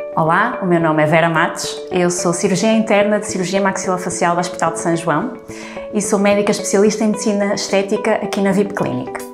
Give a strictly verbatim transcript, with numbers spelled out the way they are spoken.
Olá, o meu nome é Vera Matos, eu sou cirurgiã interna de cirurgia maxilofacial do Hospital de São João e sou médica especialista em medicina estética aqui na V I P Clinic.